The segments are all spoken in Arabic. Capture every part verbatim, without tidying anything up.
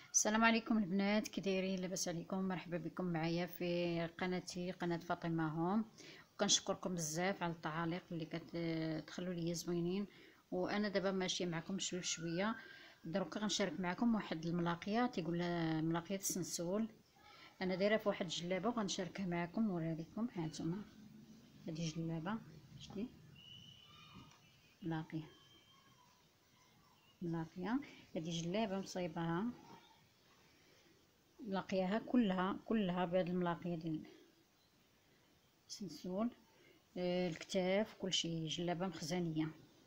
السلام عليكم البنات، كي دايرين؟ لاباس عليكم؟ مرحبا بكم معايا في قناتي قناه فاطمه هوم. وكنشكركم بزاف على التعاليق اللي كتخلوا لي زوينين. وانا دابا ماشيه معكم شويه بشويه. دروكا غنشارك معكم واحد الملاقيه تيقول لها ملاقيه السنسول. انا دايره في واحد الجلابه وغنشاركها معكم نوريها لكم. ها نتوما هذه جلابه، شتي ملاقيه ملاقيه هذه جلابه مصايباها، ملاقياها كلها كلها بهاد الملاقيه ديال السنسول. آه، الكتاف كلشي جلابه مخزنيه.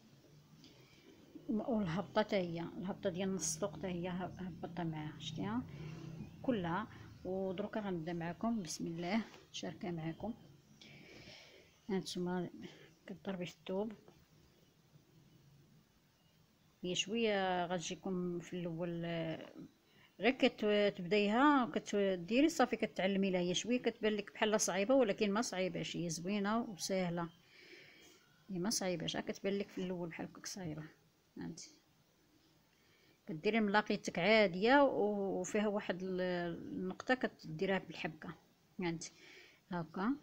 والهبطه حتى هي الهبطه ديال نص السوق حتى هي هبطه معاها، شتيها كلها. ودروكا غنبدا معكم بسم الله نشاركها معكم. هانتوما كضربي في الثوب، هي شويه غتجيكم في الاول آه، غير كتبدايها كتديري صافي كتعلمي لها. هي شويه كتبان لك بحال صعيبه، ولكن ما صعيباش، هي زوينه وسهله. هي ما صعيباش، كتبان لك في الاول بحال هكاك صعيبه. هانتي كديري ملاقيتك عاديه وفيها واحد النقطه كديريها بالحبكه. هانتي هكا.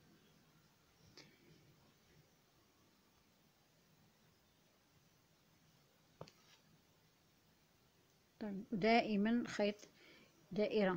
طيب دائما خيط دائره.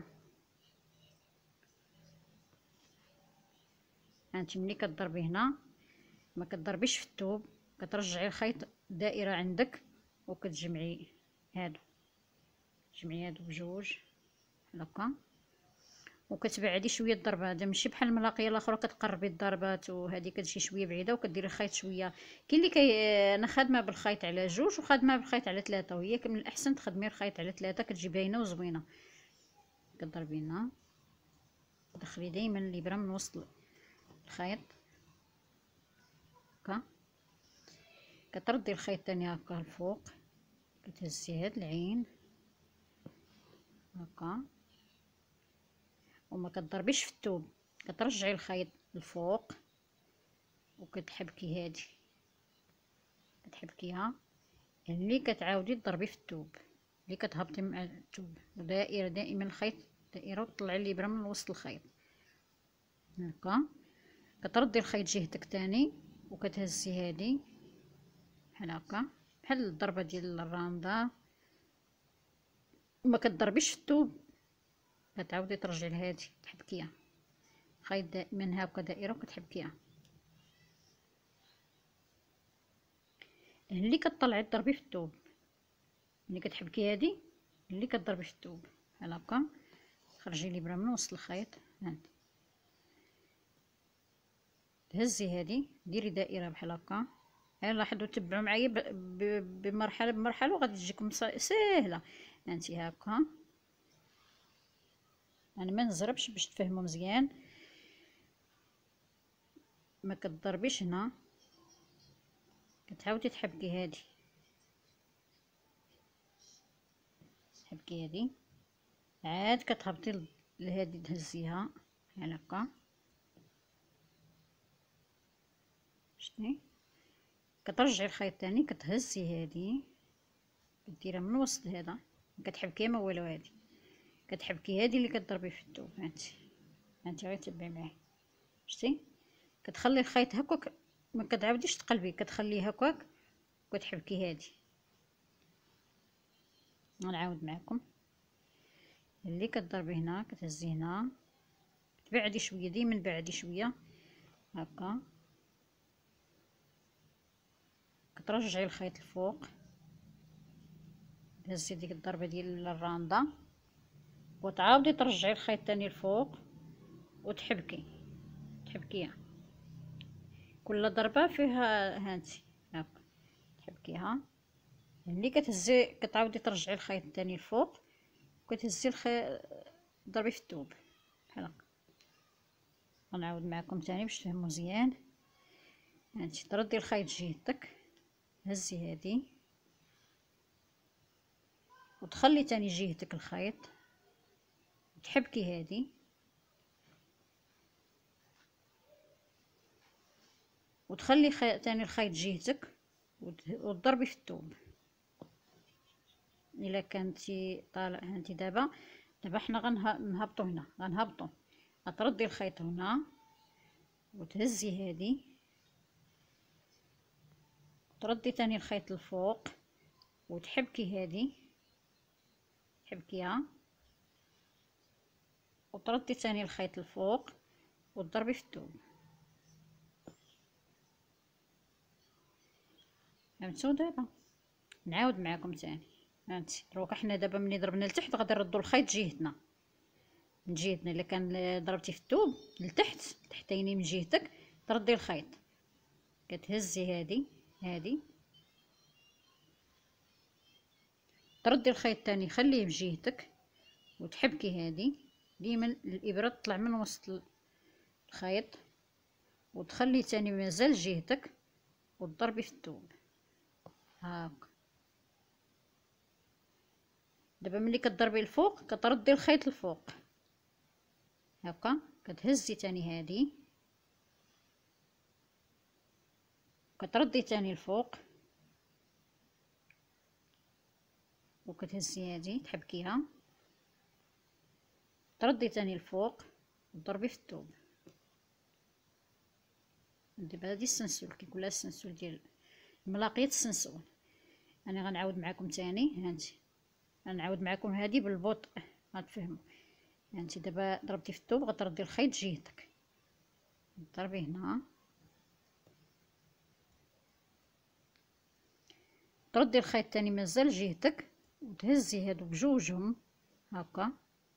هانتي ملي كتضربي هنا ما كتضربيش في الثوب، كترجعي الخيط دائره عندك وكتجمعي هادو، جمعي هادو بجوج هكا. وكتبعدي شويه الضربه، هذا ماشي بحال الملاقيه الاخرى كتقربي الضربات وهذه كتجي شويه بعيده وكديري الخيط شويه. كاين اللي كي انا خادمه بالخيط على جوج وخادمه بالخيط على ثلاثه، وهي من الاحسن تخدمي الخيط على ثلاثه كتجي باينه وزوينه. كضربي هنا دخلي دائما الابره من وسط الخيط هكا. كتردي الخيط تاني هكا الفوق، كتهزي هاد العين هكا. وما كتضربيش في الثوب، كترجعي الخيط الفوق وكتحبكي هادي، كتحبكيها اللي كتعاودي تضربي في الثوب اللي كتهبطي مع الثوب. ودائره دائما الخيط دائره وطلعي الابره من وسط الخيط هكا. كتردي الخيط جهتك تاني وكتهزي هادي بحال هكا، بحال الضربه ديال الراندا. ما كتضربيش في الثوب، كتعاودي ترجعي لهادي تحبكيها. خيط دائما هكا دائره وكتحبكيها. اللي كطلعي تضربي في الثوب، ملي كتحبكي هادي اللي كتضربي في الثوب بحال هكا. خرجي الابره من وسط الخيط هانتي، تهزي هادي ديري دائره بحال هكا. لاحظوا تبعوا معايا بمرحله بمرحله وغادي تجيكم ساهله. هانتي هكا، انا ما نزربش باش تفهموا مزيان. ما كتضربيش هنا، كتعاودي تحبكي هادي، تحبكي هادي عاد كتهبطي لهادي تهزيها بحال هكا. شتي كترجعي الخيط تاني كتهزي هادي كديرها من وسط هذا، كتحبكيها ما والو. هادي كتحبكي هادي اللي كتضربي في الثوب. هانتي هانتي غير تبعي معايا. شتي كتخلي الخيط هكاك، ما كتعاوديش تقلبي، كتخليه هكاك وكتحبكي هادي. غنعاود معكم. اللي كتضربي هنا كتهزي هنا، تبعدي شويه ديما بعدي شويه هكا. كترجعي الخيط الفوق، تهزي ديك الضربه ديال الراندا وتعاودي ترجعي الخيط تاني الفوق وتحبكي تحبكيها. كل ضربه فيها هانتي هكا تحبكيها. اللي كتهزي كتعاودي ترجعي الخيط تاني الفوق وكتهزي الخيط ضربي في الثوب بحال هكا. غنعاود معكم تاني باش تفهموا مزيان. هانتي تردي الخيط جهتك، هزي هادي وتخلي تاني جهتك الخيط وتحبكي هادي وتخلي خي... تاني الخيط جهتك وتضربي في الثوب. الا كنتي طالع هانتي دابا دابا حنا غنهبطو هنا، غنهبطو غتردي الخيط هنا وتهزي هادي، تردي تاني الخيط الفوق وتحبكي هادي، تحبكيها وتردي تاني الخيط الفوق وتضربي في الثوب. فهمتو؟ دابا نعاود معاكم تاني. هانتي دروكا حنا دابا ملي ضربنا لتحت غادي نردو الخيط جهتنا، من جهتنا. الا كان ضربتي في الثوب لتحت تحتيني من جهتك تردي الخيط، كتهزي هادي هادي، تردي الخيط تاني خليه بجهتك وتحبكي هادي. ديما الابره تطلع من وسط الخيط وتخلي تاني مازال جهتك وتضربي في الثوب هاكا. دابا ملي كتضربي الفوق كتردي الخيط الفوق هاكا، كتهزي تاني هادي كتردي تاني الفوق وكتهزي هادي تحبكيها، تردي تاني الفوق وتضربي في الثوب. دابا هادي السنسول كيقول لها السنسول ديال ملاقيه السنسول. انا غنعاود معكم تاني. هانتي غنعاود معكم هادي بالبطء غتفهموا. هانتي دابا ضربتي في الثوب غتردي الخيط جهتك، ضربي هنا تردي الخيط تاني مازال جهتك وتهزي هادو بجوجهم هكا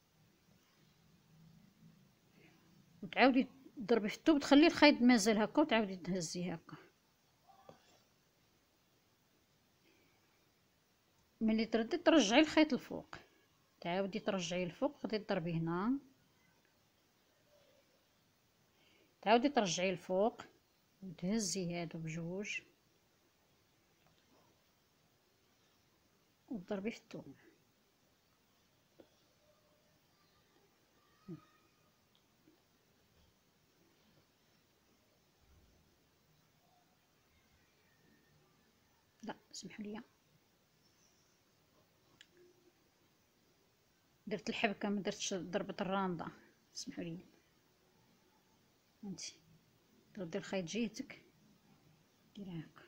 وتعاودي تضربي في الثوب، تخلي الخيط مازال هكا وتعاودي تهزيه هكا. ملي تردي ترجعي الخيط الفوق، تعاودي ترجعيه الفوق، غادي تضربي هنا تعاودي ترجعيه الفوق وتهزي هادو بجوج وتضربي في الثوب. لا سمحوا لي، درت الحبكه ما درتش ضربه الرانده، سمحوا لي. هانتي تردي الخيط جهتك ديري هكا،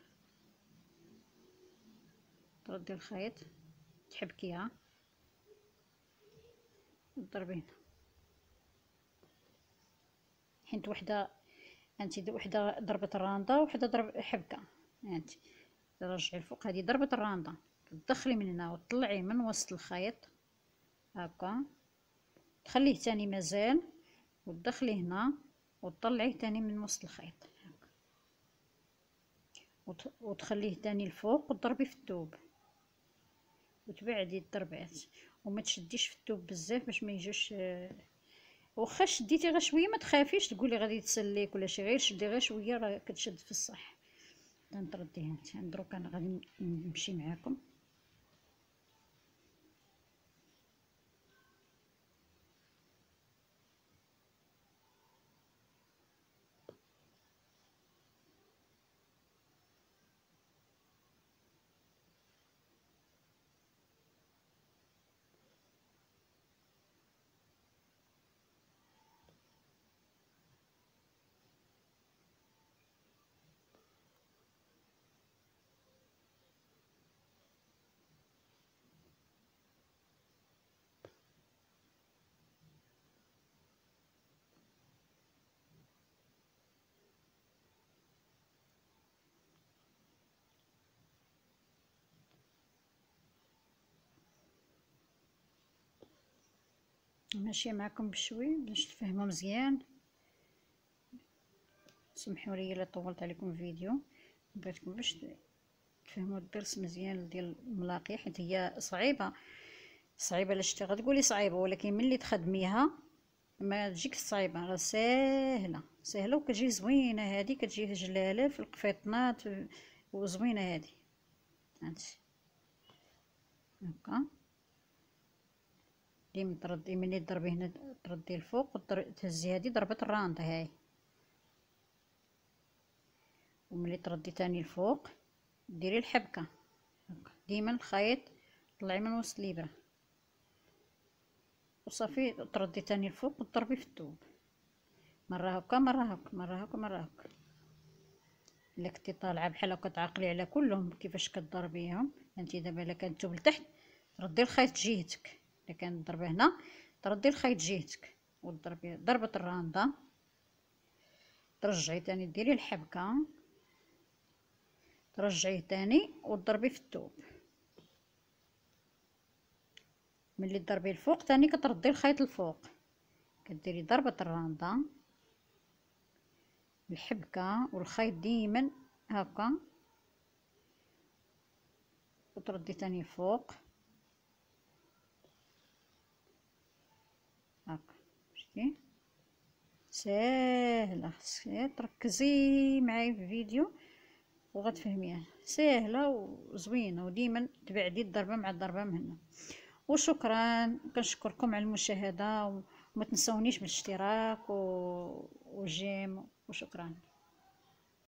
تردي الخيط تحبكيها وتضربي هنا. حيت وحده هانتي وحده ضربه الرانده وحده ضرب حبكه. هانتي ترجعي الفوق، هذه ضربه الرانده تدخلي من هنا وتطلعي من وسط الخيط هكا، تخليه تاني مازال وتدخلي هنا وتطلعيه تاني من وسط الخيط هكا وتخليه تاني الفوق وتضربي في الثوب وتبعدي الضربات وما تشديش في الثوب بزاف باش ما يجوش. واخا شديتي غير شويه ما تخافيش تقولي غادي تسليك ولا شي، غير شدي غير شويه راه كتشد في الصح. تنرديها انت دروك انا غادي نمشي معاكم. ماشيه معكم بشوي باش تفهموا مزيان. سمحوا لي الا طولت عليكم الفيديو، بغيتكم باش تفهموا الدرس مزيان ديال الملاقيه، حيت هي صعيبه صعيبه لاش غتقولي صعيبه، ولكن ملي تخدميها ما تجيك صعيبه، راه ساهله ساهله وكتجي زوينه. هذه كتجي جلاله في القفيطنات وزوينه هذه. هانتي هكا ديما تردي ملي تضربي هنا تردي الفوق وتهزي هذه ضربه الرانده هاي، وملي تردي تاني الفوق ديري الحبكه هكا. ديما الخيط طلعي من وسط الابره وصافي، تردي تاني الفوق وتضربي في الثوب مره هكا مره هكا مره هكا مره هكا. الا كنتي طالعه بحال هكا تعقلي على كلهم كيفاش كضربيهم. انت دابا الا كان الثوب لتحت تردي الخيط جهتك، الا كان الضربه هنا تردي الخيط جهتك وتضربي ضربه الرانده. ترجعي تاني ديري الحبكه، ترجعيه تاني وتضربي في الثوب. ملي تضربي الفوق تاني كتردي الخيط الفوق، كديري ضربه الرانده الحبكه والخيط ديما هكا وتردي تاني الفوق هكا. شتي ساهله، تركزي معايا في الفيديو وغتفهميها، ساهله وزوينه، وديما تبعدي الضربه مع الضربه من هنا. وشكرا، كنشكركم على المشاهده، وما تنسونيش بالاشتراك والجيم، وشكرا.